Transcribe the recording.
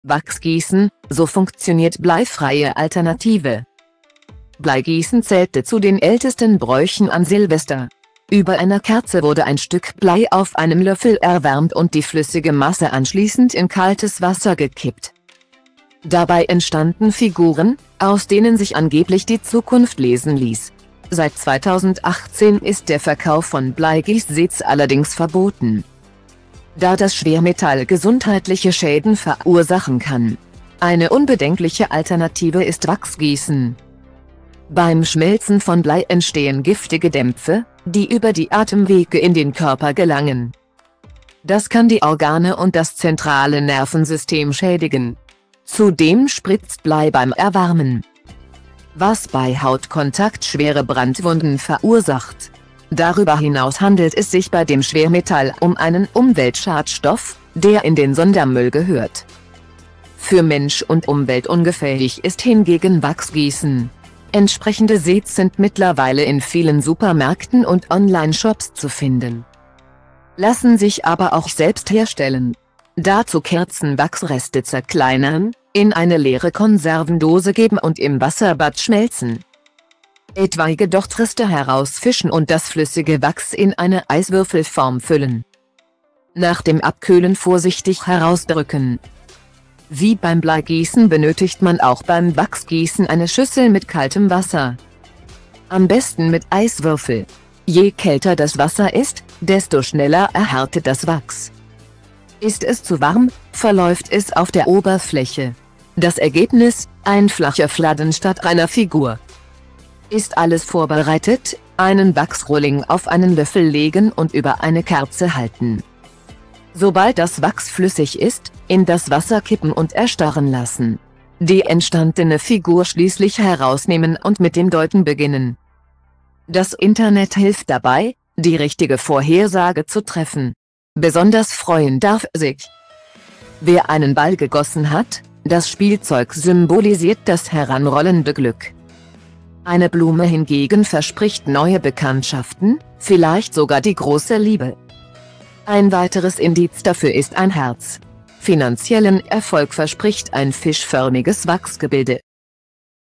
Wachsgießen, so funktioniert bleifreie Alternative. Bleigießen zählte zu den ältesten Bräuchen an Silvester. Über einer Kerze wurde ein Stück Blei auf einem Löffel erwärmt und die flüssige Masse anschließend in kaltes Wasser gekippt. Dabei entstanden Figuren, aus denen sich angeblich die Zukunft lesen ließ. Seit 2018 ist der Verkauf von Bleigießsets allerdings verboten, da das Schwermetall gesundheitliche Schäden verursachen kann. Eine unbedenkliche Alternative ist Wachsgießen. Beim Schmelzen von Blei entstehen giftige Dämpfe, die über die Atemwege in den Körper gelangen. Das kann die Organe und das zentrale Nervensystem schädigen. Zudem spritzt Blei beim Erwärmen, was bei Hautkontakt schwere Brandwunden verursacht. Darüber hinaus handelt es sich bei dem Schwermetall um einen Umweltschadstoff, der in den Sondermüll gehört. Für Mensch und Umwelt ungefährlich ist hingegen Wachsgießen. Entsprechende Sets sind mittlerweile in vielen Supermärkten und Online-Shops zu finden, lassen sich aber auch selbst herstellen. Dazu Kerzenwachsreste zerkleinern, in eine leere Konservendose geben und im Wasserbad schmelzen. Etwaige Dochtreste herausfischen und das flüssige Wachs in eine Eiswürfelform füllen. Nach dem Abkühlen vorsichtig herausdrücken. Wie beim Bleigießen benötigt man auch beim Wachsgießen eine Schüssel mit kaltem Wasser. Am besten mit Eiswürfel. Je kälter das Wasser ist, desto schneller erhärtet das Wachs. Ist es zu warm, verläuft es auf der Oberfläche. Das Ergebnis: ein flacher Fladen statt einer Figur. Ist alles vorbereitet, einen Wachsrohling auf einen Löffel legen und über eine Kerze halten. Sobald das Wachs flüssig ist, in das Wasser kippen und erstarren lassen. Die entstandene Figur schließlich herausnehmen und mit dem Deuten beginnen. Das Internet hilft dabei, die richtige Vorhersage zu treffen. Besonders freuen darf sich, wer einen Ball gegossen hat. Das Spielzeug symbolisiert das heranrollende Glück. Eine Blume hingegen verspricht neue Bekanntschaften, vielleicht sogar die große Liebe. Ein weiteres Indiz dafür ist ein Herz. Finanziellen Erfolg verspricht ein fischförmiges Wachsgebilde.